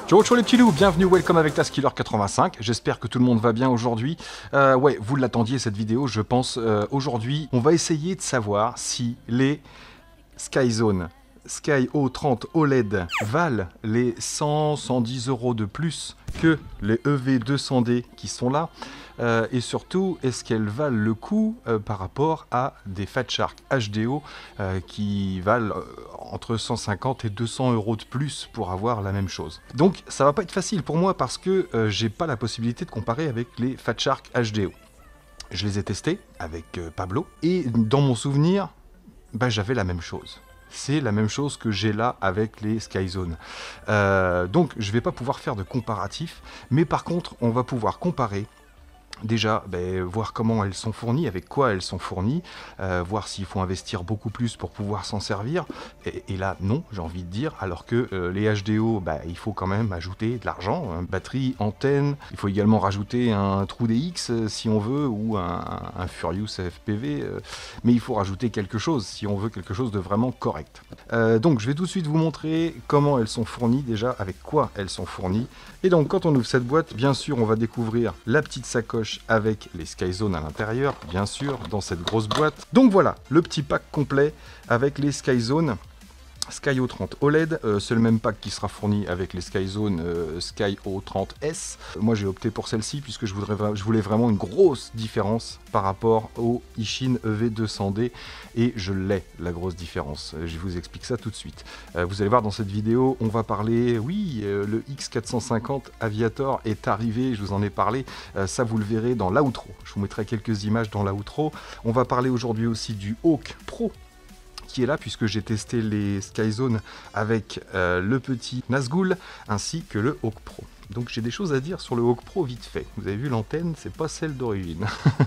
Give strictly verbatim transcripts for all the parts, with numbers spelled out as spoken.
Ciao ciao les petits loups, bienvenue, welcome avec Taskiller quatre-vingt-cinq, j'espère que tout le monde va bien aujourd'hui. Euh, ouais, vous l'attendiez cette vidéo je pense. Euh, aujourd'hui, on va essayer de savoir si les Skyzone Sky O trente O L E D valent les cent à cent dix euros de plus que les E V deux cents D qui sont là. Euh, et surtout, est-ce qu'elles valent le coup euh, par rapport à des Fat Shark H D O euh, qui valent euh, entre cent cinquante et deux cents euros de plus pour avoir la même chose. Donc ça va pas être facile pour moi parce que euh, j'ai pas la possibilité de comparer avec les Fat Shark H D O. Je les ai testés avec euh, Pablo et dans mon souvenir, bah, j'avais la même chose. C'est la même chose que j'ai là avec les Skyzone. Euh, donc je vais pas pouvoir faire de comparatif, mais par contre on va pouvoir comparer. Déjà, ben, voir comment elles sont fournies, avec quoi elles sont fournies, euh, voir s'il faut investir beaucoup plus pour pouvoir s'en servir. Et, et là, non, j'ai envie de dire, alors que euh, les H D O, ben, il faut quand même ajouter de l'argent, hein, batterie, antenne, il faut également rajouter un trou D X euh, si on veut, ou un, un Furious F P V, euh, mais il faut rajouter quelque chose si on veut quelque chose de vraiment correct. Euh, donc, je vais tout de suite vous montrer comment elles sont fournies, déjà, avec quoi elles sont fournies. Et donc, quand on ouvre cette boîte, bien sûr, on va découvrir la petite sacoche avec les Skyzone à l'intérieur, bien sûr, dans cette grosse boîte. Donc voilà, le petit pack complet avec les Skyzone Sky O trente O L E D, euh, c'est le même pack qui sera fourni avec les Skyzone euh, Sky O trente S. Moi j'ai opté pour celle-ci puisque je, voudrais, je voulais vraiment une grosse différence par rapport au Ishin E V deux cents D et je l'ai, la grosse différence. Je vous explique ça tout de suite. Euh, vous allez voir dans cette vidéo, on va parler, oui, euh, le X quatre cent cinquante Aviator est arrivé, je vous en ai parlé, euh, ça vous le verrez dans l'outro. Je vous mettrai quelques images dans l'outro. On va parler aujourd'hui aussi du Hawk Pro qui est là puisque j'ai testé les Skyzone avec euh, le petit Nazgul ainsi que le Hawk Pro. Donc j'ai des choses à dire sur le Hawk Pro vite fait. Vous avez vu l'antenne, c'est pas celle d'origine.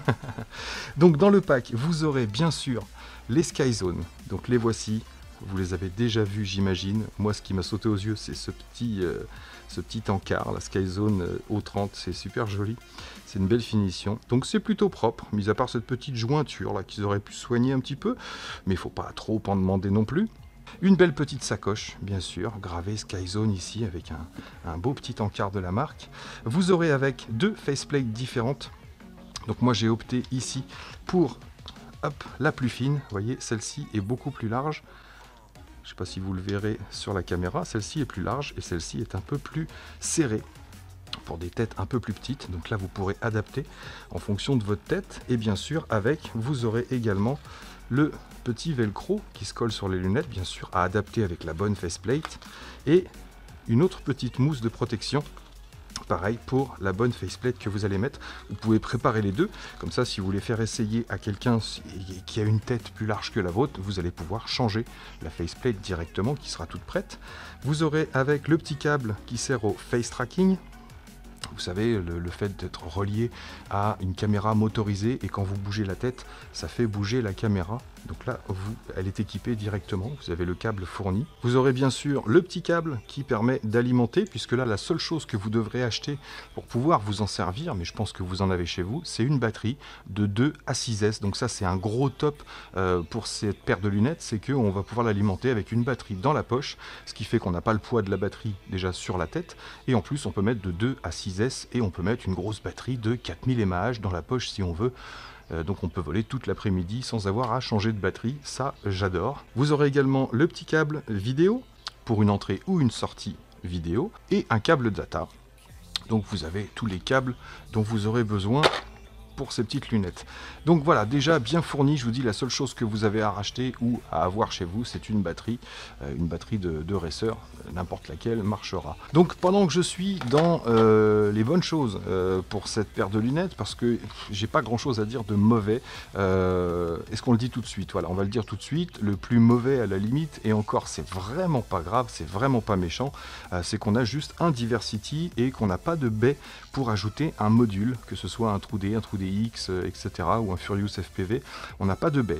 Donc dans le pack, vous aurez bien sûr les Skyzone. Donc les voici. Vous les avez déjà vus, j'imagine. Moi, ce qui m'a sauté aux yeux, c'est ce petit, euh, ce petit encart, la Skyzone euh, O trente. C'est super joli. C'est une belle finition. Donc, c'est plutôt propre, mis à part cette petite jointure là qu'ils auraient pu soigner un petit peu. Mais il ne faut pas trop en demander non plus. Une belle petite sacoche, bien sûr, gravée Skyzone ici, avec un, un beau petit encart de la marque. Vous aurez avec deux faceplates différentes. Donc, moi, j'ai opté ici pour hop, la plus fine. Vous voyez, celle-ci est beaucoup plus large. Je ne sais pas si vous le verrez sur la caméra, celle-ci est plus large et celle-ci est un peu plus serrée pour des têtes un peu plus petites. Donc là, vous pourrez adapter en fonction de votre tête. Et bien sûr, avec, vous aurez également le petit velcro qui se colle sur les lunettes, bien sûr, à adapter avec la bonne faceplate. Et une autre petite mousse de protection. Pareil pour la bonne faceplate que vous allez mettre. Vous pouvez préparer les deux. Comme ça, si vous voulez faire essayer à quelqu'un qui a une tête plus large que la vôtre, vous allez pouvoir changer la faceplate directement qui sera toute prête. Vous aurez avec le petit câble qui sert au face tracking. Vous savez, le, le fait d'être relié à une caméra motorisée et quand vous bougez la tête, ça fait bouger la caméra. Donc là, vous, elle est équipée directement, vous avez le câble fourni. Vous aurez bien sûr le petit câble qui permet d'alimenter, puisque là, la seule chose que vous devrez acheter pour pouvoir vous en servir, mais je pense que vous en avez chez vous, c'est une batterie de deux à six S. Donc ça, c'est un gros top euh, pour cette paire de lunettes, c'est qu'on va pouvoir l'alimenter avec une batterie dans la poche, ce qui fait qu'on n'a pas le poids de la batterie déjà sur la tête, et en plus, on peut mettre de deux à six S, et on peut mettre une grosse batterie de quatre mille mAh dans la poche si on veut. Donc on peut voler toute l'après-midi sans avoir à changer de batterie, ça j'adore. Vous aurez également le petit câble vidéo pour une entrée ou une sortie vidéo et un câble data. Donc vous avez tous les câbles dont vous aurez besoin pour ces petites lunettes. Donc voilà, déjà bien fourni, je vous dis la seule chose que vous avez à racheter ou à avoir chez vous, c'est une batterie, euh, une batterie de, de racer, n'importe laquelle marchera. Donc pendant que je suis dans euh, les bonnes choses euh, pour cette paire de lunettes, parce que j'ai pas grand chose à dire de mauvais, euh, est-ce qu'on le dit tout de suite? Voilà, on va le dire tout de suite, le plus mauvais à la limite, et encore c'est vraiment pas grave, c'est vraiment pas méchant, euh, c'est qu'on a juste un Diversity et qu'on n'a pas de baie pour ajouter un module, que ce soit un trou D, un trou D X, euh, et cetera, ou un Furious F P V, on n'a pas de baie. Donc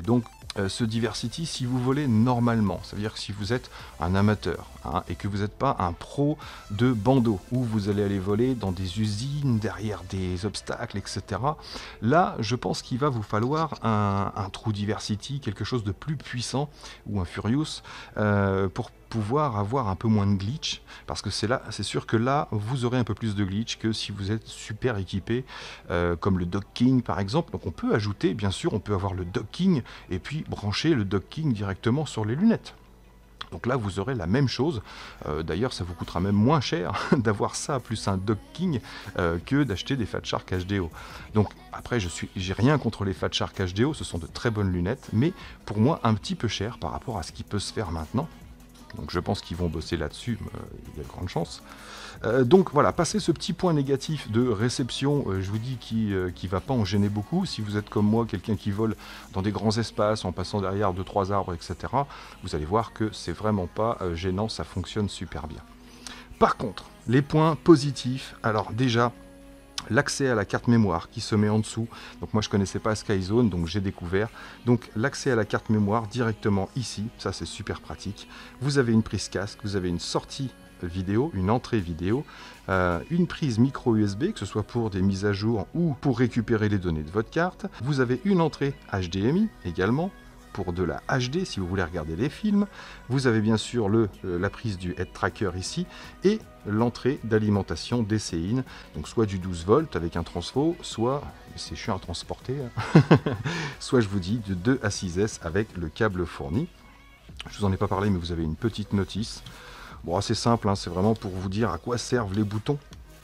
euh, ce Diversity si vous volez normalement. Ça veut dire que si vous êtes un amateur hein, et que vous n'êtes pas un pro de bandeau, où vous allez aller voler dans des usines, derrière des obstacles, et cetera. Là, je pense qu'il va vous falloir un, un True Diversity, quelque chose de plus puissant, ou un Furious, euh, pour pouvoir avoir un peu moins de glitch, parce que c'est là, c'est sûr que là, vous aurez un peu plus de glitch que si vous êtes super équipé, euh, comme le docking par exemple. Donc on peut ajouter, bien sûr, on peut avoir le docking, et puis brancher le docking directement sur les lunettes. Donc là, vous aurez la même chose. Euh, D'ailleurs, ça vous coûtera même moins cher d'avoir ça plus un docking euh, que d'acheter des Fat Shark H D O. Donc après, je suis, j'ai rien contre les Fat Shark H D O, ce sont de très bonnes lunettes, mais pour moi, un petit peu cher par rapport à ce qui peut se faire maintenant. Donc je pense qu'ils vont bosser là-dessus, euh, il y a de grandes chances. Euh, donc voilà, passer ce petit point négatif de réception, euh, je vous dis, qui ne euh, va pas en gêner beaucoup. Si vous êtes comme moi, quelqu'un qui vole dans des grands espaces, en passant derrière deux trois arbres, et cetera, vous allez voir que c'est vraiment pas euh, gênant, ça fonctionne super bien. Par contre, les points positifs, alors déjà, l'accès à la carte mémoire qui se met en dessous. Donc moi je connaissais pas Skyzone, donc j'ai découvert. Donc l'accès à la carte mémoire directement ici, ça c'est super pratique. Vous avez une prise casque, vous avez une sortie vidéo, une entrée vidéo, euh, une prise micro U S B, que ce soit pour des mises à jour ou pour récupérer les données de votre carte. Vous avez une entrée H D M I également, pour de la H D si vous voulez regarder des films. Vous avez bien sûr le, la prise du head tracker ici et l'entrée d'alimentation D C I N, donc soit du douze volts avec un transfo, soit, c'est chiant à transporter, hein. soit je vous dis de deux à six S avec le câble fourni. Je vous en ai pas parlé, mais vous avez une petite notice. Bon, c'est simple, hein, c'est vraiment pour vous dire à quoi servent les boutons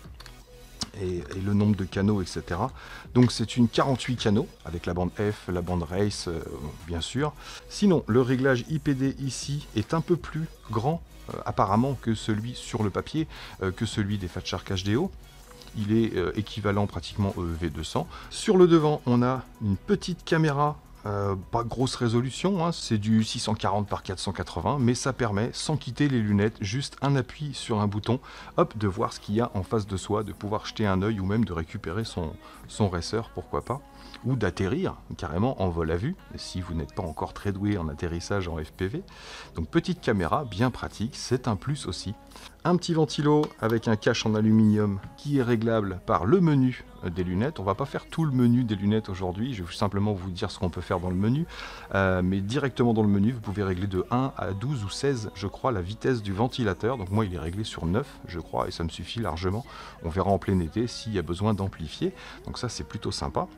et, et le nombre de canaux, et cetera. Donc c'est une quarante-huit canaux avec la bande F, la bande Race, euh, bien sûr. Sinon, le réglage I P D ici est un peu plus grand euh, apparemment que celui sur le papier, euh, que celui des Fat Shark H D O. Il est euh, équivalent pratiquement au E V deux cents. Sur le devant, on a une petite caméra. Euh, pas grosse résolution, hein, c'est du six cent quarante par quatre cent quatre-vingts, mais ça permet, sans quitter les lunettes, juste un appui sur un bouton, hop, de voir ce qu'il y a en face de soi, de pouvoir jeter un œil ou même de récupérer son, son racer, pourquoi pas, ou d'atterrir carrément en vol à vue, si vous n'êtes pas encore très doué en atterrissage en F P V. Donc petite caméra, bien pratique, c'est un plus aussi. Un petit ventilo avec un cache en aluminium qui est réglable par le menu des lunettes. On va pas faire tout le menu des lunettes aujourd'hui, je vais simplement vous dire ce qu'on peut faire dans le menu, euh, mais directement dans le menu vous pouvez régler de un à douze ou seize je crois la vitesse du ventilateur. Donc moi il est réglé sur neuf je crois et ça me suffit largement. On verra en plein été s'il y a besoin d'amplifier, donc ça c'est plutôt sympa.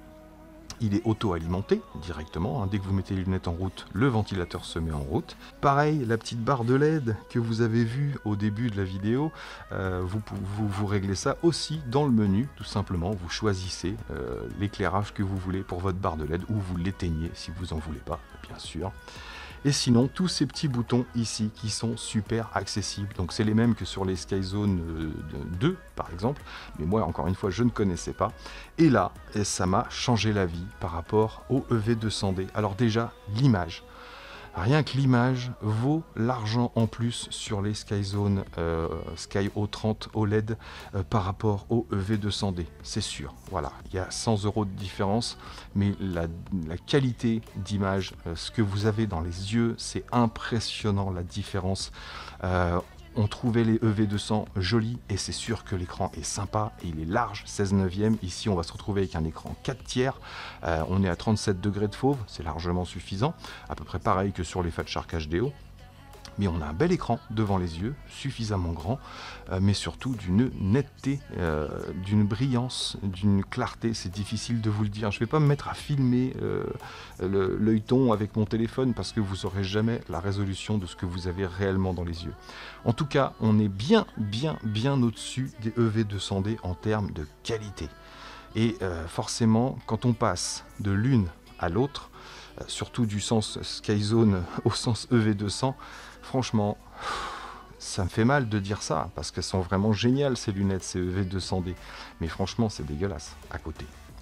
Il est auto-alimenté directement, hein. Dès que vous mettez les lunettes en route, le ventilateur se met en route. Pareil, la petite barre de L E D que vous avez vue au début de la vidéo, euh, vous, vous, vous réglez ça aussi dans le menu, tout simplement. Vous choisissez euh, l'éclairage que vous voulez pour votre barre de L E D, ou vous l'éteignez si vous n'en voulez pas, bien sûr. Et sinon, tous ces petits boutons ici qui sont super accessibles. Donc c'est les mêmes que sur les Skyzone deux par exemple. Mais moi, encore une fois, je ne connaissais pas. Et là, ça m'a changé la vie par rapport au E V deux cents D. Alors déjà, l'image. Rien que l'image vaut l'argent en plus sur les Skyzone euh, Sky O trente O L E D euh, par rapport au E V deux cents D, c'est sûr. Voilà, il y a cent euros de différence, mais la, la qualité d'image, euh, ce que vous avez dans les yeux, c'est impressionnant la différence. Euh, On trouvait les E V deux cents jolis et c'est sûr que l'écran est sympa et il est large, seize neuvième. Ici, on va se retrouver avec un écran quatre tiers. Euh, on est à trente-sept degrés de fauve, c'est largement suffisant. À peu près pareil que sur les Fat Shark H D O. Mais on a un bel écran devant les yeux, suffisamment grand, euh, mais surtout d'une netteté, euh, d'une brillance, d'une clarté. C'est difficile de vous le dire. Je ne vais pas me mettre à filmer euh, l'œilleton avec mon téléphone parce que vous n'aurez jamais la résolution de ce que vous avez réellement dans les yeux. En tout cas, on est bien, bien, bien au-dessus des E V deux cents D en termes de qualité. Et euh, forcément, quand on passe de l'une à l'autre, euh, surtout du sens Skyzone au sens E V deux cents, franchement, ça me fait mal de dire ça, parce qu'elles sont vraiment géniales ces lunettes, ces E V deux cents D. Mais franchement, c'est dégueulasse à côté.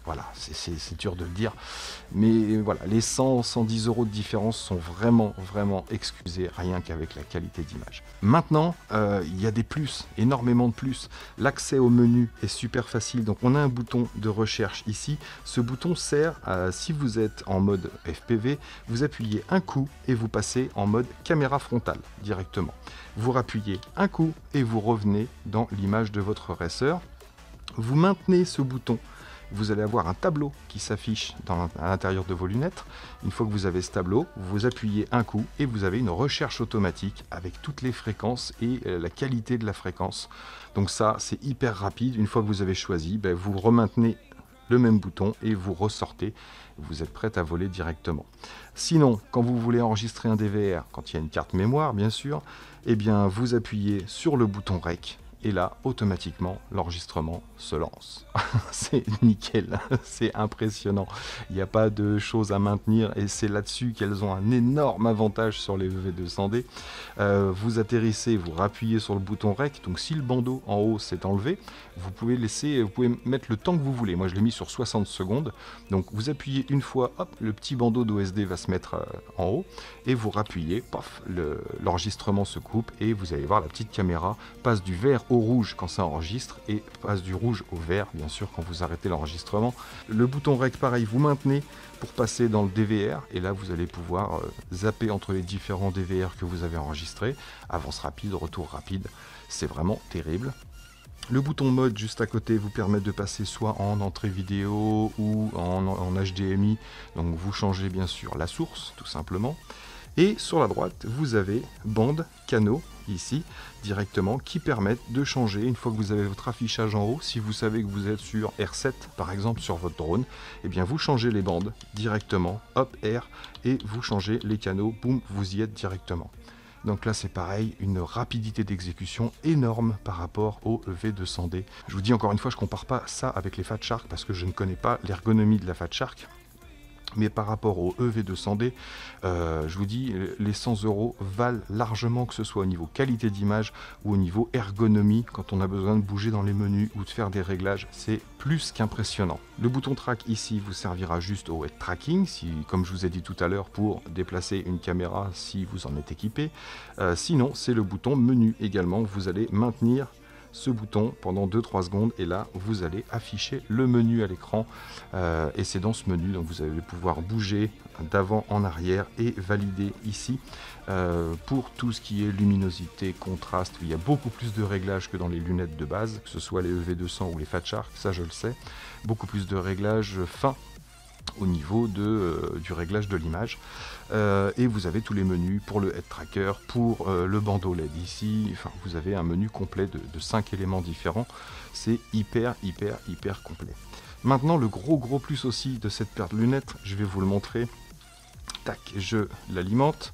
voilà, c'est dur de le dire. Mais voilà, les cent à cent dix euros de différence sont vraiment, vraiment excusés, rien qu'avec la qualité d'image. Maintenant, euh, il y a des plus, énormément de plus. L'accès au menu est super facile. Donc on a un bouton de recherche ici. Ce bouton sert à, si vous êtes en mode F P V, vous appuyez un coup et vous passez en mode caméra frontale directement. Vous rappuyez un coup et vous revenez dans l'image de votre racer. Vous maintenez ce bouton, vous allez avoir un tableau qui s'affiche à l'intérieur de vos lunettes. Une fois que vous avez ce tableau, vous appuyez un coup et vous avez une recherche automatique avec toutes les fréquences et la qualité de la fréquence. Donc ça, c'est hyper rapide. Une fois que vous avez choisi, ben vous remaintenez le même bouton et vous ressortez. Vous êtes prêt à voler directement. Sinon, quand vous voulez enregistrer un D V R, quand il y a une carte mémoire, bien sûr, eh bien, vous appuyez sur le bouton Rec. Et là, automatiquement, l'enregistrement se lance. C'est nickel, c'est impressionnant. Il n'y a pas de choses à maintenir et c'est là-dessus qu'elles ont un énorme avantage sur les E V deux cents D. Euh, vous atterrissez, vous rappuyez sur le bouton Rec. Donc si le bandeau en haut s'est enlevé, vous pouvez laisser, vous pouvez mettre le temps que vous voulez. Moi, je l'ai mis sur soixante secondes. Donc vous appuyez une fois, hop, le petit bandeau d'O S D va se mettre euh, en haut et vous rappuyez, paf, l'enregistrement se coupe et vous allez voir la petite caméra passe du vert au rouge quand ça enregistre et passe du rouge au vert bien sûr quand vous arrêtez l'enregistrement. Le bouton Rec pareil, vous maintenez pour passer dans le D V R et là vous allez pouvoir euh, zapper entre les différents D V R que vous avez enregistrés, avance rapide, retour rapide, c'est vraiment terrible. Le bouton mode juste à côté vous permet de passer soit en entrée vidéo ou en, en H D M I, donc vous changez bien sûr la source tout simplement. Et sur la droite, vous avez bande, canaux, ici, directement, qui permettent de changer, une fois que vous avez votre affichage en haut, si vous savez que vous êtes sur R sept, par exemple, sur votre drone, eh bien vous changez les bandes directement, hop, R, et vous changez les canaux, boum, vous y êtes directement. Donc là c'est pareil, une rapidité d'exécution énorme par rapport au E V deux cents D. Je vous dis encore une fois, je ne compare pas ça avec les Fat Shark parce que je ne connais pas l'ergonomie de la Fat Shark. Mais par rapport au E V deux cents D, euh, je vous dis, les cent euros valent largement, que ce soit au niveau qualité d'image ou au niveau ergonomie, quand on a besoin de bouger dans les menus ou de faire des réglages, c'est plus qu'impressionnant. Le bouton track ici vous servira juste au head tracking, si, comme je vous ai dit tout à l'heure, pour déplacer une caméra si vous en êtes équipé. Euh, sinon, c'est le bouton menu également, vous allez maintenir ce bouton pendant deux à trois secondes et là vous allez afficher le menu à l'écran euh, et c'est dans ce menu donc vous allez pouvoir bouger d'avant en arrière et valider ici euh, pour tout ce qui est luminosité, contraste. Il y a beaucoup plus de réglages que dans les lunettes de base, que ce soit les E V deux cents ou les Fat Shark, ça je le sais, beaucoup plus de réglages fins au niveau de, euh, du réglage de l'image euh, et vous avez tous les menus pour le head tracker, pour euh, le bandeau L E D ici, enfin vous avez un menu complet de, de cinq éléments différents, c'est hyper hyper hyper complet. Maintenant le gros gros plus aussi de cette paire de lunettes, je vais vous le montrer. Tac, je l'alimente,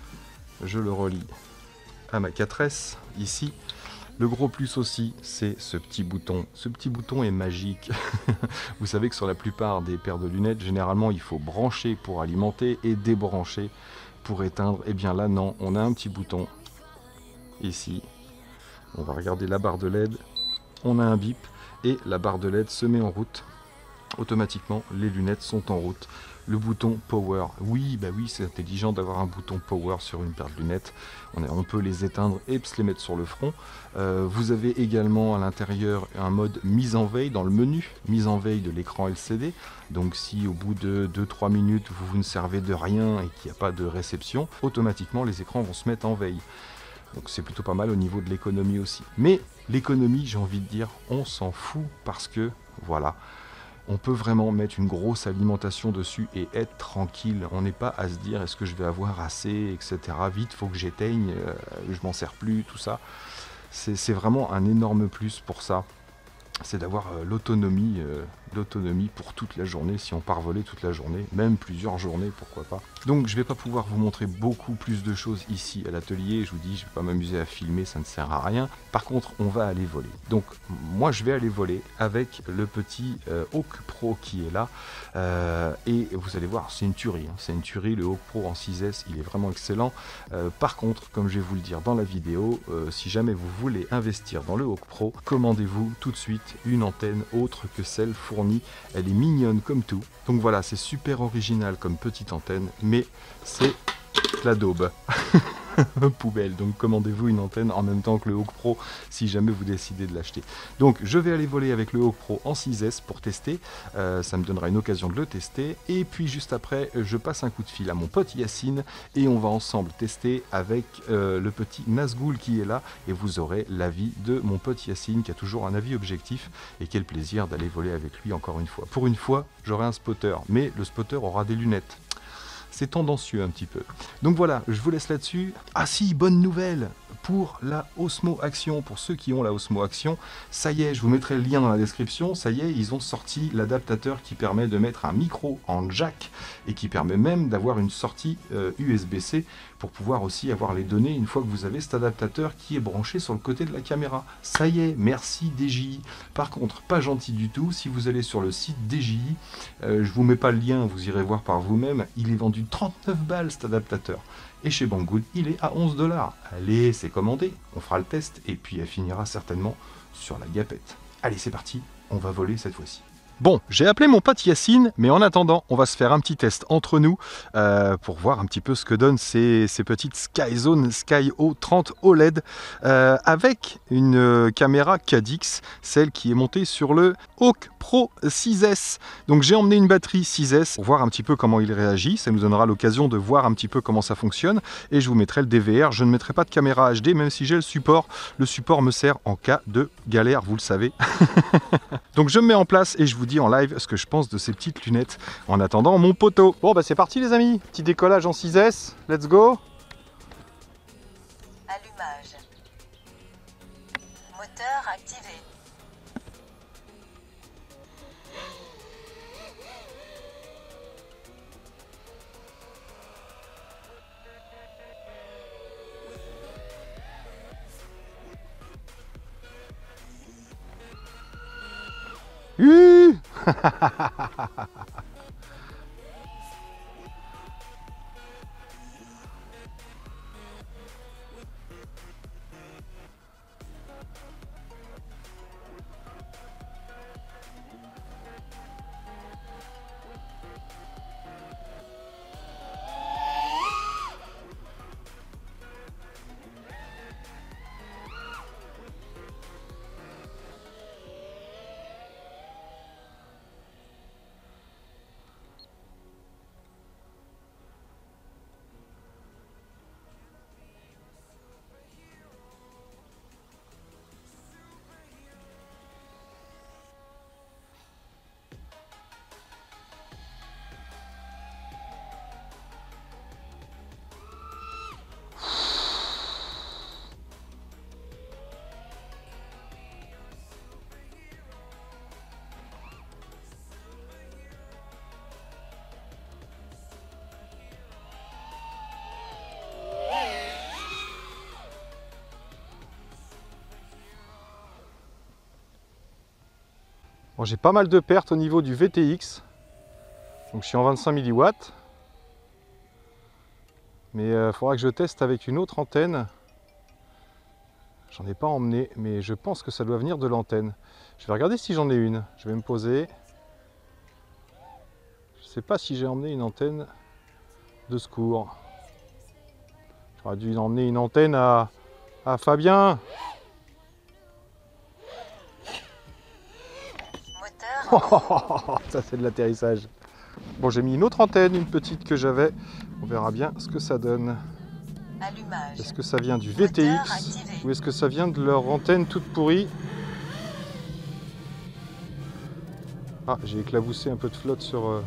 je le relie à ma quatre S ici. Le gros plus aussi, c'est ce petit bouton. Ce petit bouton est magique. Vous savez que sur la plupart des paires de lunettes, généralement, il faut brancher pour alimenter et débrancher pour éteindre. Et bien là, non, on a un petit bouton ici. On va regarder la barre de L E D. On a un bip et la barre de L E D se met en route. Automatiquement, les lunettes sont en route. Le bouton Power, oui, bah oui, c'est intelligent d'avoir un bouton Power sur une paire de lunettes. On, est, on peut les éteindre et se les mettre sur le front. Euh, vous avez également à l'intérieur un mode mise en veille dans le menu, mise en veille de l'écran L C D. Donc si au bout de deux à trois minutes, vous, vous ne servez de rien et qu'il n'y a pas de réception, automatiquement les écrans vont se mettre en veille. Donc c'est plutôt pas mal au niveau de l'économie aussi. Mais l'économie, j'ai envie de dire, on s'en fout parce que, voilà, on peut vraiment mettre une grosse alimentation dessus et être tranquille. On n'est pas à se dire est-ce que je vais avoir assez, et cetera. Vite, faut que j'éteigne, euh, je m'en sers plus, tout ça. C'est vraiment un énorme plus pour ça. C'est d'avoir euh, l'autonomie euh, l'autonomie pour toute la journée, si on part voler toute la journée, même plusieurs journées, pourquoi pas. Donc je vais pas pouvoir vous montrer beaucoup plus de choses ici à l'atelier, je vous dis, je vais pas m'amuser à filmer, ça ne sert à rien. Par contre, on va aller voler. Donc moi je vais aller voler avec le petit euh, Hawk Pro qui est là, euh, et vous allez voir, c'est une tuerie, hein. C'est une tuerie, le Hawk Pro en six S, il est vraiment excellent. Euh, par contre, comme je vais vous le dire dans la vidéo, euh, si jamais vous voulez investir dans le Hawk Pro, commandez-vous tout de suite une antenne autre que celle fournie fournie. Elle est mignonne comme tout. Donc voilà, c'est super original comme petite antenne, mais c'est la daube. Poubelle. Donc commandez-vous une antenne en même temps que le Hawk Pro si jamais vous décidez de l'acheter. Donc je vais aller voler avec le Hawk Pro en six S pour tester. Euh, ça me donnera une occasion de le tester. Et puis juste après, je passe un coup de fil à mon pote Yacine et on va ensemble tester avec euh, le petit Nazgul qui est là. Et vous aurez l'avis de mon pote Yacine qui a toujours un avis objectif. Et quel plaisir d'aller voler avec lui encore une fois. Pour une fois, j'aurai un spotter, mais le spotter aura des lunettes. C'est tendancieux un petit peu. Donc voilà, je vous laisse là-dessus. Ah si, bonne nouvelle pour la Osmo Action. Pour ceux qui ont la Osmo Action, ça y est, je vous mettrai le lien dans la description. Ça y est, ils ont sorti l'adaptateur qui permet de mettre un micro en jack et qui permet même d'avoir une sortie euh, U S B C pour pouvoir aussi avoir les données une fois que vous avez cet adaptateur qui est branché sur le côté de la caméra. Ça y est, merci D J I. Par contre, pas gentil du tout, si vous allez sur le site D J I, euh, je vous mets pas le lien, vous irez voir par vous-même, il est vendu trente-neuf balles cet adaptateur. Et chez Banggood, il est à onze dollars. Allez, c'est commandé, on fera le test et puis elle finira certainement sur la gapette. Allez, c'est parti, on va voler cette fois-ci. Bon, j'ai appelé mon pote Yacine, mais en attendant, on va se faire un petit test entre nous euh, pour voir un petit peu ce que donnent ces, ces petites Skyzone Sky-O trente O L E D euh, avec une euh, caméra Cadix, celle qui est montée sur le Hawk Pro six S. Donc j'ai emmené une batterie six S pour voir un petit peu comment il réagit. Ça nous donnera l'occasion de voir un petit peu comment ça fonctionne et je vous mettrai le D V R. Je ne mettrai pas de caméra H D même si j'ai le support. Le support me sert en cas de galère, vous le savez. Donc je me mets en place et je vous dis en live ce que je pense de ces petites lunettes en attendant mon poteau. Bon bah c'est parti les amis, petit décollage en six S, let's go. Allumage. Moteur activé. Uh Bon, j'ai pas mal de pertes au niveau du V T X, donc je suis en vingt-cinq milliwatts, mais il euh, faudra que je teste avec une autre antenne. J'en ai pas emmené, mais je pense que ça doit venir de l'antenne. Je vais regarder si j'en ai une. Je vais me poser. Je sais pas si j'ai emmené une antenne de secours. J'aurais dû emmener une antenne à, à Fabien. Ça c'est de l'atterrissage. Bon, j'ai mis une autre antenne, une petite que j'avais. On verra bien ce que ça donne. Est-ce que ça vient du V T X ou est-ce que ça vient de leur antenne toute pourrie? Ah, j'ai éclaboussé un peu de flotte sur... Euh...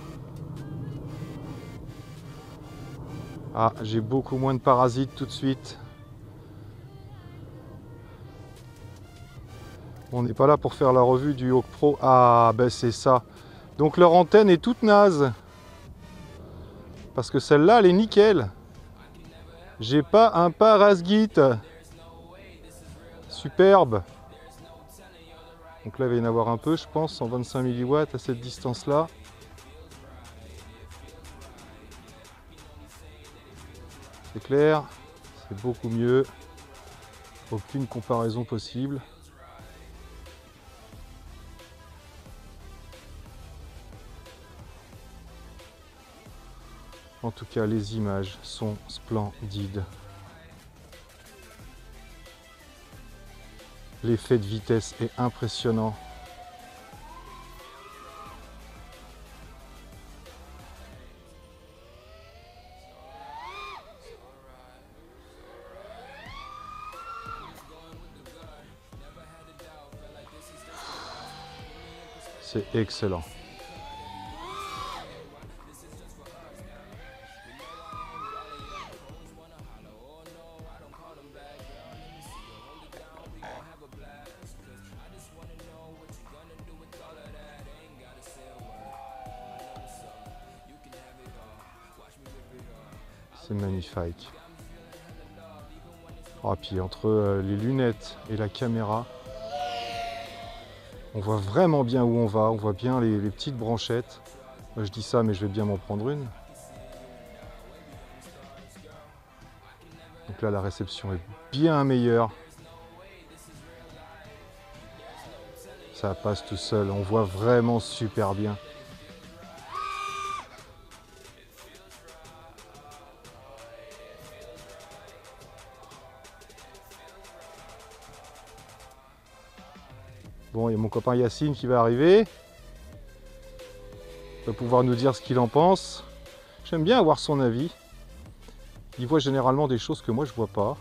Ah, j'ai beaucoup moins de parasites tout de suite. On n'est pas là pour faire la revue du Hawk Pro. Ah, ben c'est ça. Donc leur antenne est toute naze. Parce que celle-là, elle est nickel. J'ai pas un parasite. Superbe. Donc là, il va y en avoir un peu, je pense, cent vingt-cinq milliwatts à cette distance-là. C'est clair, c'est beaucoup mieux. Aucune comparaison possible. En tout cas, les images sont splendides. L'effet de vitesse est impressionnant. C'est excellent. C'est magnifique. Oh, puis entre euh, les lunettes et la caméra, on voit vraiment bien où on va, on voit bien les, les petites branchettes. Moi, je dis ça, mais je vais bien m'en prendre une. Donc là, la réception est bien meilleure. Ça passe tout seul, on voit vraiment super bien. Bon, il y a mon copain Yacine qui va arriver. Il va pouvoir nous dire ce qu'il en pense. J'aime bien avoir son avis. Il voit généralement des choses que moi je vois pas.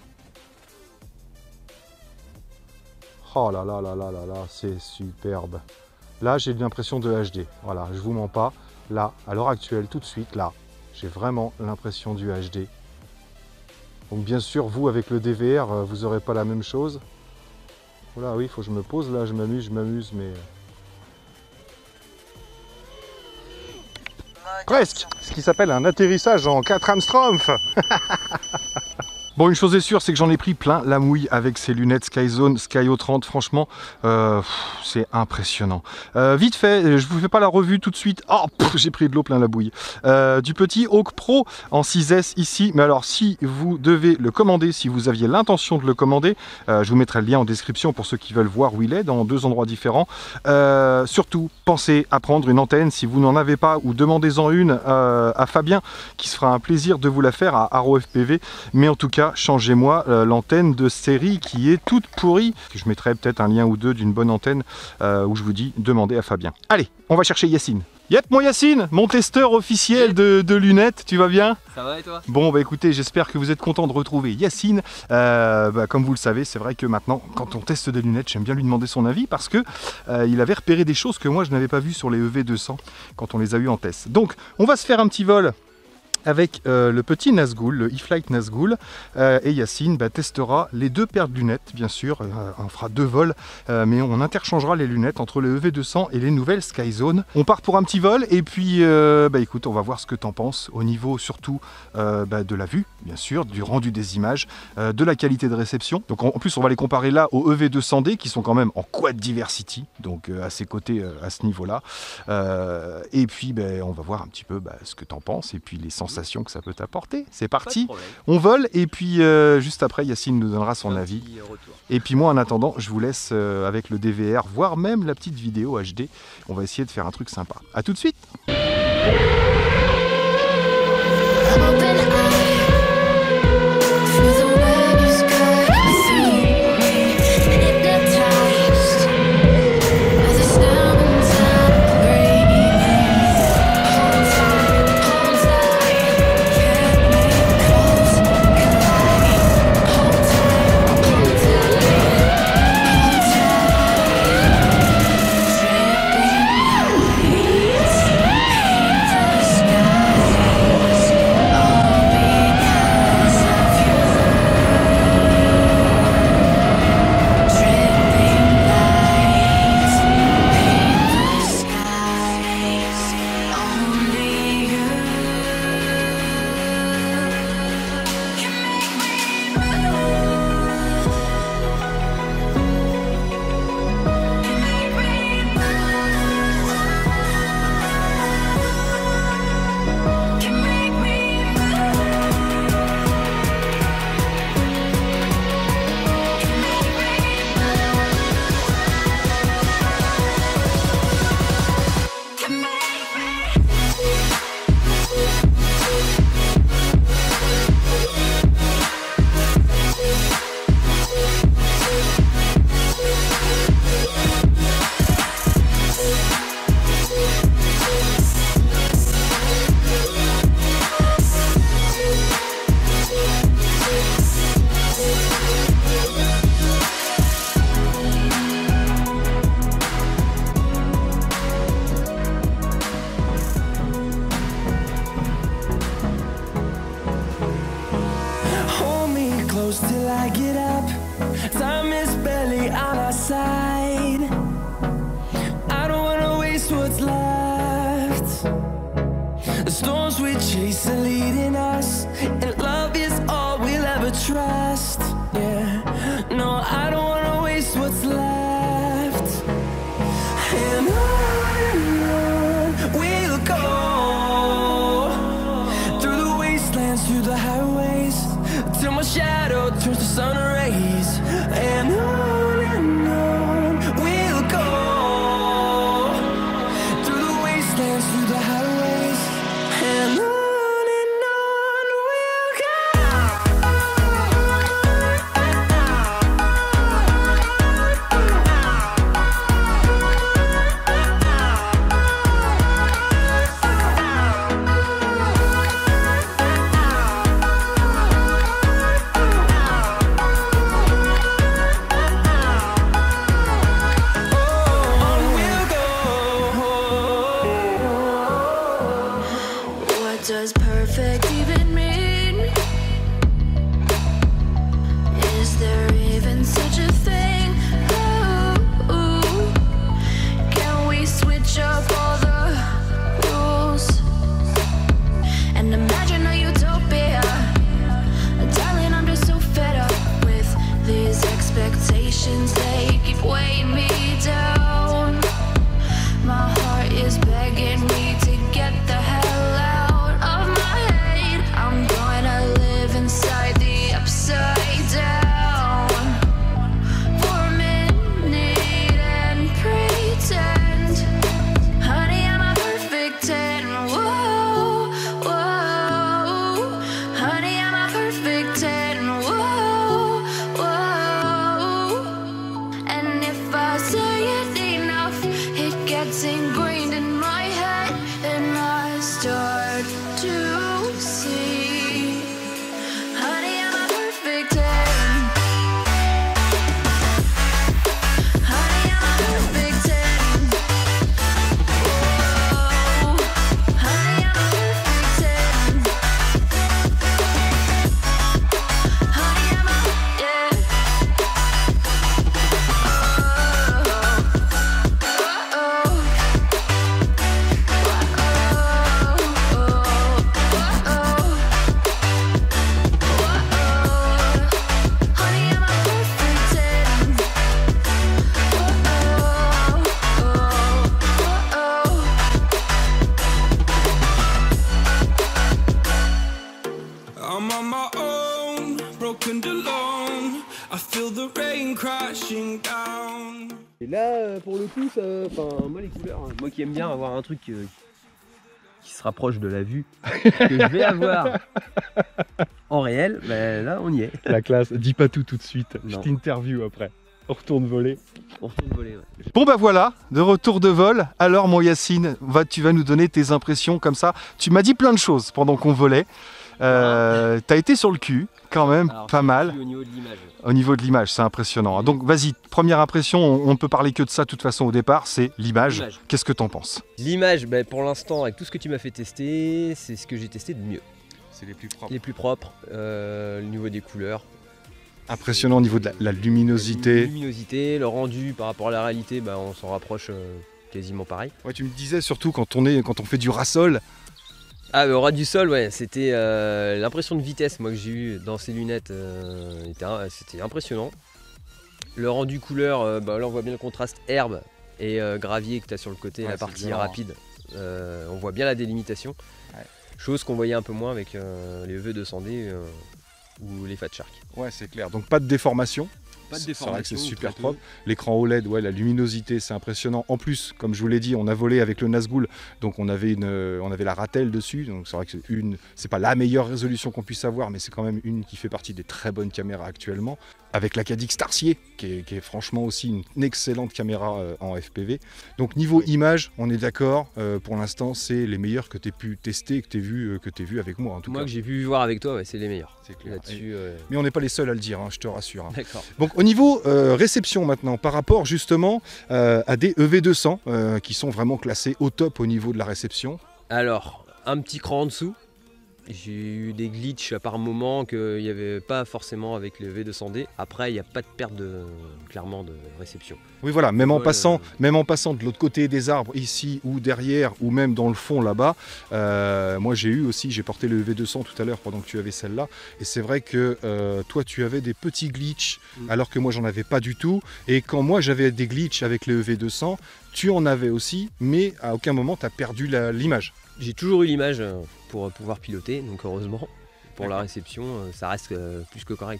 Oh là là là là là là, c'est superbe. Là, j'ai l'impression de H D. Voilà, je vous mens pas. Là, à l'heure actuelle, tout de suite, là, j'ai vraiment l'impression du H D. Donc bien sûr, vous, avec le D V R, vous n'aurez pas la même chose. Voilà, oui, il faut que je me pose, là, je m'amuse, je m'amuse, mais... Presque. Ce qui s'appelle un atterrissage en quatre Armstrongh. Bon, une chose est sûre, c'est que j'en ai pris plein la mouille avec ces lunettes Skyzone Sky O trente. Franchement, euh, c'est impressionnant. Euh, vite fait, je vous fais pas la revue tout de suite. Oh, j'ai pris de l'eau plein la bouille. Euh, du petit Hawk Pro en six S ici. Mais alors, si vous devez le commander, si vous aviez l'intention de le commander, euh, je vous mettrai le lien en description pour ceux qui veulent voir où il est, dans deux endroits différents. Euh, surtout, pensez à prendre une antenne si vous n'en avez pas, ou demandez-en une euh, à Fabien, qui se fera un plaisir de vous la faire à Arrow F P V. Mais en tout cas, changez-moi euh, l'antenne de série qui est toute pourrie. Je mettrai peut-être un lien ou deux d'une bonne antenne euh, où je vous dis demandez à Fabien. Allez, on va chercher Yacine. Yep, mon Yacine, mon testeur officiel de, de lunettes, tu vas bien? Ça va et toi? Bon, bah écoutez, j'espère que vous êtes content de retrouver Yacine. Euh, bah, comme vous le savez, c'est vrai que maintenant, quand on teste des lunettes, j'aime bien lui demander son avis parce que euh, il avait repéré des choses que moi je n'avais pas vues sur les E V deux cents quand on les a eu en test. Donc, on va se faire un petit vol avec euh, le petit Nazgul, le E-Flite Nazgul, euh, et Yacine bah, testera les deux paires de lunettes, bien sûr. Euh, on fera deux vols, euh, mais on interchangera les lunettes entre les E V deux cents et les nouvelles Skyzone. On part pour un petit vol, et puis, euh, bah, écoute, on va voir ce que tu en penses, au niveau surtout euh, bah, de la vue, bien sûr, du rendu des images, euh, de la qualité de réception. Donc en plus, on va les comparer là aux E V deux cents D, qui sont quand même en Quad Diversity, donc euh, à ses côtés, euh, à ce niveau-là. Euh, et puis, bah, on va voir un petit peu bah, ce que tu en penses, et puis les sensations que ça peut t'apporter. C'est parti, on vole et puis euh, juste après Yacine nous donnera son avis. Et puis moi en attendant je vous laisse euh, avec le D V R, voire même la petite vidéo H D. On va essayer de faire un truc sympa. A tout de suite. I get up, time is barely on our side. I don't wanna waste what's left. The storms we chase are leading us, and love is all we'll ever trust. Yeah, no, I don't wanna waste what's left. And on and on we'll go, through the wastelands, through the highways, till my shadow turns to sun rays. And on and on we'll go, through the wastelands, through the highways, and on. Does perfect even mean? Is there even such a thing? Ooh, can we switch up all the rules and imagine a utopia? Darling, I'm just so fed up with these expectations. They keep weighing me down. My heart is begging me to get the hell out. I'm gonna live inside the upside down for a minute and pretend, honey, I'm a perfect ten. Whoa, whoa, honey, I'm a perfect ten. Whoa, whoa, and if I say it enough, it gets ingrained in my head, and I start to see, honey, I'm a perfect ten. Honey, I'm a perfect ten. Whoa, honey, I'm a perfect ten. Honey, I'm a, yeah. Oh, I'm on my own, broken alone. I feel the rain crashing down. Et là, pour le coup, ça, enfin, moi les couleurs, moi qui aime bien avoir un truc euh, qui se rapproche de la vue que je vais avoir en réel, ben là on y est. La classe, dis pas tout tout de suite, Non. je t'interview après. On retourne voler. On retourne voler, ouais. Bon bah voilà, de retour de vol. Alors mon Yacine, va, tu vas nous donner tes impressions comme ça. Tu m'as dit plein de choses pendant qu'on volait. Euh, T'as été sur le cul, quand même, Alors, pas mal. Au niveau de l'image. Au niveau de l'image, c'est impressionnant. Donc vas-y, première impression, on, on peut parler que de ça de toute façon au départ, c'est l'image. L'image. Qu'est-ce que t'en penses? L'image, ben, pour l'instant, avec tout ce que tu m'as fait tester, c'est ce que j'ai testé de mieux. C'est les plus propres. Les plus propres, euh, le niveau des couleurs. Impressionnant au niveau de la, la La luminosité. luminosité, le rendu par rapport à la réalité, ben, on s'en rapproche euh, quasiment pareil. Ouais, tu me disais surtout quand on, est, quand on fait du rassol. Ah, au ras du sol, ouais, c'était euh, l'impression de vitesse moi que j'ai eu dans ces lunettes, euh, était- c'était impressionnant. Le rendu couleur, euh, bah, là on voit bien le contraste herbe et euh, gravier que tu as sur le côté, Ouais, la c'est partie violent. rapide. Euh, on voit bien la délimitation, Ouais. chose qu'on voyait un peu moins avec euh, les E V deux cents D euh, ou les Fat Shark. Ouais, c'est clair. Donc pas de déformation. Pas de C'est vrai que c'est déformation, super très peu. propre. L'écran O L E D, ouais, la luminosité, c'est impressionnant. En plus, comme je vous l'ai dit, on a volé avec le Nazgul, donc on avait, une, on avait la Ratel dessus. Donc c'est vrai que c'est une, c'est pas la meilleure résolution qu'on puisse avoir, mais c'est quand même une qui fait partie des très bonnes caméras actuellement. Avec la Cadix Starcier, qui est, qui est franchement aussi une, une excellente caméra euh, en F P V. Donc niveau image, on est d'accord. euh, pour l'instant, c'est les meilleurs que tu aies pu tester, que tu aies vu, euh, que tu aies vu avec moi en tout Moi cas. que j'ai pu voir avec toi, ouais, c'est les meilleurs. C'est clair. Là-dessus, euh, Mais on n'est pas les seuls à le dire, hein, je te rassure. hein. d'accord. Donc au niveau euh, réception maintenant, par rapport justement euh, à des E V deux cents euh, qui sont vraiment classés au top au niveau de la réception. Alors, un petit cran en dessous, J'ai eu des glitches par moment qu'il n'y avait pas forcément avec le V deux cents D. Après, il n'y a pas de perte de, clairement de réception. Oui, voilà, même en, Voilà. passant, même en passant de l'autre côté des arbres, ici ou derrière, ou même dans le fond là-bas, euh, moi j'ai eu aussi, j'ai porté le V deux cents tout à l'heure pendant que tu avais celle-là, et c'est vrai que euh, toi tu avais des petits glitches, Mm. alors que moi j'en avais pas du tout, et quand moi j'avais des glitches avec le V deux cents, tu en avais aussi, mais à aucun moment tu as perdu la- l'image. J'ai toujours eu l'image euh, pour pouvoir piloter, donc heureusement, pour la réception, euh, ça reste euh, plus que correct.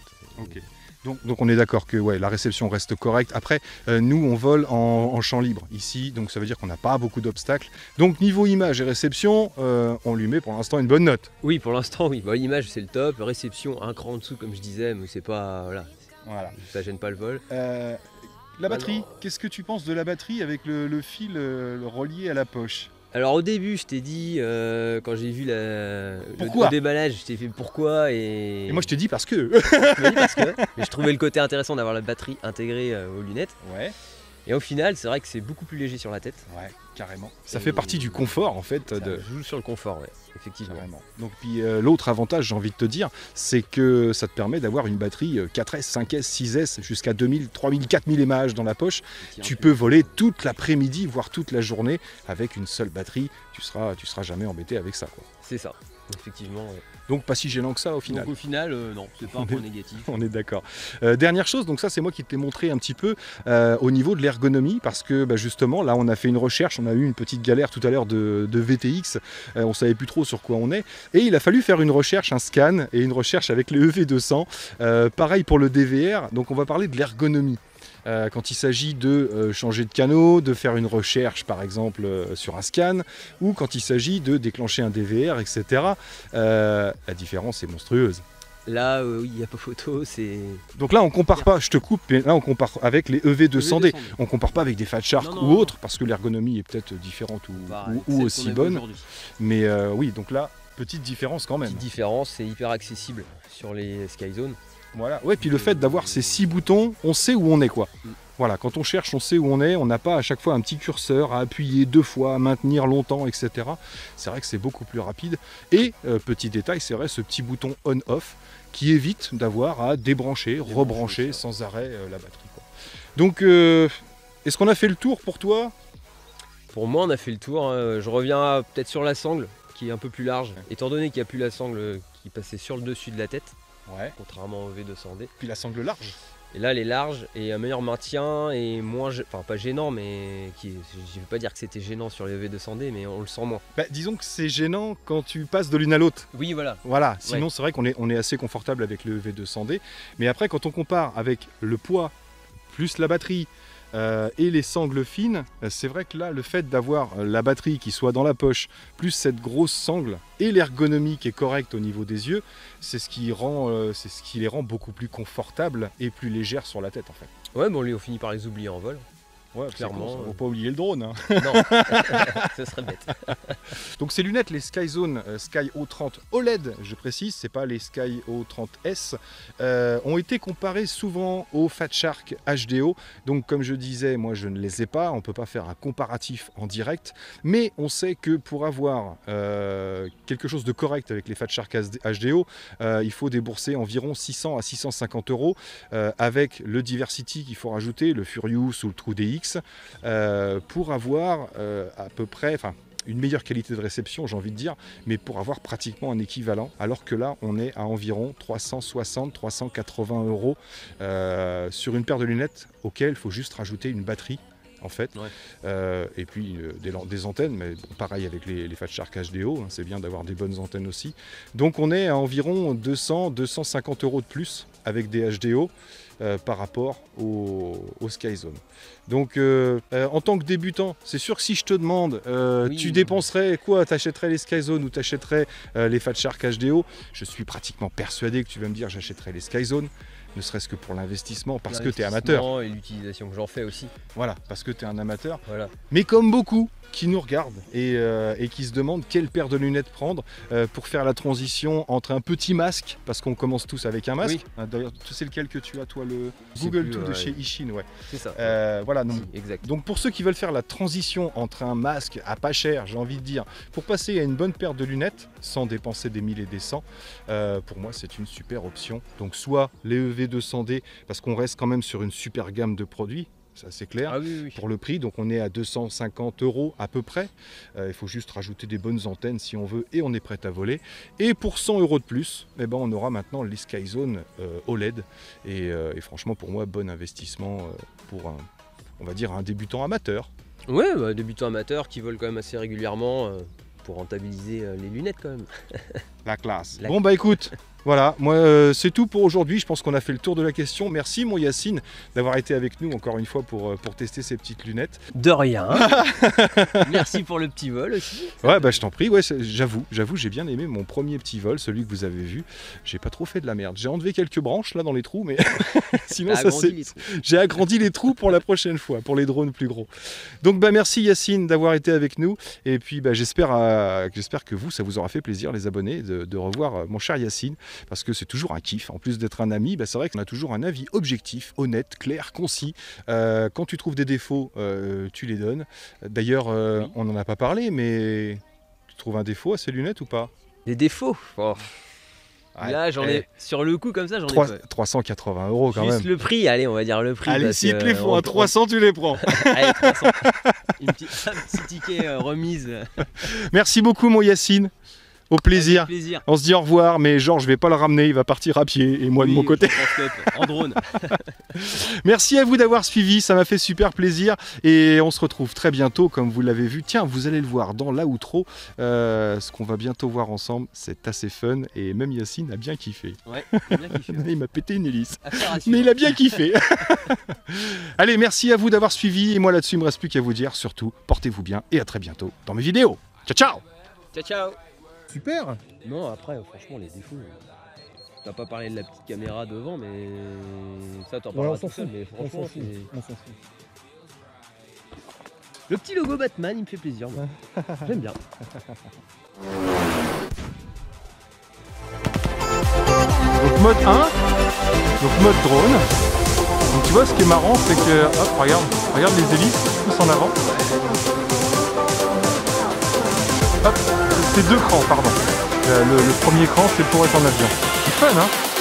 Donc, donc on est d'accord que ouais, la réception reste correcte. Après, euh, nous on vole en, en champ libre ici, donc ça veut dire qu'on n'a pas beaucoup d'obstacles. Donc niveau image et réception, euh, on lui met pour l'instant une bonne note. Oui, pour l'instant, oui. Bah, l'image, c'est le top. Réception, un cran en dessous, comme je disais, mais c'est pas. Voilà, Voilà. ça gêne pas le vol. Euh, la batterie, non. qu'est-ce que tu penses de la batterie avec le, le fil euh, relié à la poche? Alors, au début, je t'ai dit, euh, quand j'ai vu la, le, Pourquoi le déballage, je t'ai fait pourquoi. Et, Et moi je te dis parce que. Oui, parce que mais je trouvais le côté intéressant d'avoir la batterie intégrée euh, aux lunettes. Ouais, Et au final, c'est vrai que c'est beaucoup plus léger sur la tête. ouais, carrément. Ça Et- fait partie du confort en fait. Ça De... joue sur le confort, ouais, effectivement. Carrément. Donc puis euh, l'autre avantage, j'ai envie de te dire, c'est que ça te permet d'avoir une batterie euh, quatre S, cinq S, six S jusqu'à deux mille, trois mille, quatre mille mAh dans la poche. Tu peux voler toute l'après-midi, voire toute la journée avec une seule batterie. Tu seras, tu seras jamais embêté avec ça, quoi. C'est ça, effectivement. Ouais. Donc pas si gênant que ça au final. Donc au final, euh, non, c'est pas un point négatif. On est d'accord. Euh, dernière chose, donc ça c'est moi qui t'ai montré un petit peu euh, au niveau de l'ergonomie, parce que bah, justement là on a fait une recherche, on a eu une petite galère tout à l'heure de, de V T X, euh, on savait plus trop sur quoi on est, et il a fallu faire une recherche, un scan et une recherche avec le E V deux cents. Euh, pareil pour le D V R, donc on va parler de l'ergonomie. Euh, quand il s'agit de euh, changer de canot, de faire une recherche par exemple euh, sur un scan, ou quand il s'agit de déclencher un D V R, et cetera. Euh, la différence est monstrueuse. Là, euh, oui, il n'y a pas photo, c'est. Donc là on compare pas, je te coupe, mais là on compare avec les E V deux cents D. E V deux cents D. On compare pas avec des Fat Shark Non, ou non, non. autres, parce que l'ergonomie est peut-être différente ou, Bah, ou- celle ou qu'on aussi a vue bonne. aujourd'hui. Mais euh, oui, donc là, petite différence quand même. Petite différence, c'est hyper accessible sur les Skyzone. Voilà. Ouais, puis le fait d'avoir ces six boutons, on sait où on est quoi. Mm. Voilà, quand on cherche, on sait où on est. On n'a pas à chaque fois un petit curseur à appuyer deux fois, à maintenir longtemps, et cetera. C'est vrai que c'est beaucoup plus rapide. Et euh, petit détail, c'est vrai, ce petit bouton on/off qui évite d'avoir à débrancher, rebrancher ça. sans arrêt euh, la batterie, quoi. Donc, euh, est-ce qu'on a fait le tour pour toi? Pour moi, on a fait le tour. hein. Je reviens peut-être sur la sangle, qui est un peu plus large, étant donné qu'il n'y a plus la sangle qui passait sur le dessus de la tête, Ouais. contrairement au V deux cents D. Puis la sangle large. Et là, elle est large et un meilleur maintien et moins, gê- enfin pas gênant, mais qui, je ne veux pas dire que c'était gênant sur le V deux cents D, mais on le sent moins. Bah, disons que c'est gênant quand tu passes de l'une à l'autre. Oui, voilà. Voilà, sinon c'est vrai qu'on est, on est assez confortable avec le V deux cents D. Mais après, quand on compare avec le poids, plus la batterie euh, et les sangles fines, euh, c'est vrai que là, le fait d'avoir euh, la batterie qui soit dans la poche, plus cette grosse sangle et l'ergonomie qui est correcte au niveau des yeux, c'est ce qui rend, euh, c'est ce qui les rend beaucoup plus confortables et plus légères sur la tête en fait. Ouais, bon, lui, on finit par les oublier en vol. Ouais, Clairement, Faut euh. pas oublier le drone, hein. Non, ce serait bête. Donc ces lunettes, les Skyzone euh, Sky O trente O L E D, je précise, c'est pas les Sky O trente S, euh, ont été comparées souvent aux Fat Shark H D O. Donc comme je disais, moi je ne les ai pas, on peut pas faire un comparatif en direct, mais on sait que pour avoir euh, quelque chose de correct avec les Fat Shark H D O, euh, il faut débourser environ six cents à six cent cinquante euros euh, avec le Diversity qu'il faut rajouter, le Furious ou le True D X, euh, pour avoir euh, à peu près, enfin une meilleure qualité de réception, j'ai envie de dire, mais pour avoir pratiquement un équivalent, alors que là, on est à environ trois cent soixante à trois cent quatre-vingts euros euh, sur une paire de lunettes auxquelles il faut juste rajouter une batterie, en fait, Ouais. euh, et puis euh, des, lan- des antennes, mais bon, pareil avec les, les Fat Shark H D O, hein, c'est bien d'avoir des bonnes antennes aussi. Donc on est à environ deux cents à deux cent cinquante euros de plus avec des H D O euh, par rapport au, au Skyzone. Donc euh, euh, en tant que débutant, c'est sûr que si je te demande, euh, Oui, tu non. dépenserais quoi? T'achèterais les Skyzone ou t'achèterais euh, les Fat Shark H D O? Je suis pratiquement persuadé que tu vas me dire j'achèterais les Skyzone. ne serait-ce que pour l'investissement, parce que tu es amateur. L'investissement et l'utilisation que j'en fais aussi. Voilà, parce que tu es un amateur. Voilà. Mais comme beaucoup qui nous regardent et, euh, et qui se demandent quelle paire de lunettes prendre euh, pour faire la transition entre un petit masque, parce qu'on commence tous avec un masque. Oui. D'ailleurs, tu sais lequel que tu as, toi, le Je sais Google plus, deux de ouais. chez Ishin, ouais. C'est ça. Euh, voilà, donc, Si, exact. donc pour ceux qui veulent faire la transition entre un masque à pas cher, j'ai envie de dire, pour passer à une bonne paire de lunettes sans dépenser des mille et des cents, euh, pour moi c'est une super option. Donc soit les E V deux cents D, parce qu'on reste quand même sur une super gamme de produits, ça c'est clair. Ah oui, oui. Pour le prix, donc on est à deux cent cinquante euros à peu près. Euh, il faut juste rajouter des bonnes antennes si on veut et on est prêt à voler. Et pour cent euros de plus, eh ben, on aura maintenant les Skyzone euh, O L E D. Et, euh, et franchement, pour moi, bon investissement euh, pour un, on va dire, un débutant amateur. Ouais, bah, débutants amateurs qui volent quand même assez régulièrement euh, pour rentabiliser euh, les lunettes quand même. La classe. La Bon bah écoute, voilà, moi euh, c'est tout pour aujourd'hui. Je pense qu'on a fait le tour de la question. Merci mon Yacine d'avoir été avec nous encore une fois pour, euh, pour tester ces petites lunettes. De rien. Merci pour le petit vol aussi. Ouais bah je t'en prie, ouais, c'est- j'avoue, j'avoue, j'ai bien aimé mon premier petit vol, celui que vous avez vu. J'ai pas trop fait de la merde. J'ai enlevé quelques branches là dans les trous, mais sinon T'as ça agrandi c'est. les trous. J'ai agrandi les trous pour la prochaine fois, pour les drones plus gros. Donc bah merci Yacine d'avoir été avec nous. Et puis bah, j'espère euh, j'espère que vous, ça vous aura fait plaisir les abonnés de, de revoir euh, mon cher Yacine, parce que c'est toujours un kiff. En plus d'être un ami, bah, c'est vrai qu'on a toujours un avis objectif, honnête, clair, concis. Euh, quand tu trouves des défauts, euh, tu les donnes. D'ailleurs, euh, Oui. on n'en a pas parlé, mais tu trouves un défaut à ces lunettes ou pas? Des défauts. Oh. Ouais, Là, j'en eh, ai sur le coup comme ça, j'en ai trois- pas. trois cent quatre-vingts euros quand Juste même. le prix, allez, on va dire le prix. Allez, parce si que, te les euh, faut on- à trois cents, tu les prends. on- Allez, trois cents. Une petite- un petit ticket euh, remise. Merci beaucoup mon Yacine. Au plaisir. Avec plaisir. On se dit au revoir, mais Georges, je vais pas le ramener, il va partir à pied, et moi de Oui, mon côté. je pense que- en drone. Merci à vous d'avoir suivi, ça m'a fait super plaisir, et on se retrouve très bientôt, comme vous l'avez vu. Tiens, vous allez le voir dans l'outro, euh, ce qu'on va bientôt voir ensemble, c'est assez fun, et même Yacine a bien kiffé. Ouais, j'ai bien kiffé. Il m'a pété une hélice, Affaire à suivre. mais il a bien kiffé. Allez, merci à vous d'avoir suivi, et moi là-dessus, il me reste plus qu'à vous dire, surtout, portez-vous bien, et à très bientôt dans mes vidéos. Ciao, ciao. Ciao, ciao. Super. Non, après, franchement, les défauts. euh, T'as pas parlé de la petite caméra devant, mais ça, t'en Ouais, parleras on s'en tout seul. fout. Mais On s'en franchement, fout. c'est- On s'en fout. le petit logo Batman, il me fait plaisir. moi. J'aime bien. Donc mode un, donc mode drone. Donc tu vois ce qui est marrant c'est que, hop regarde, regarde les hélices tous en avant. Hop, c'est deux crans pardon. Euh, Le, le premier cran c'est pour être en avion. C'est fun hein.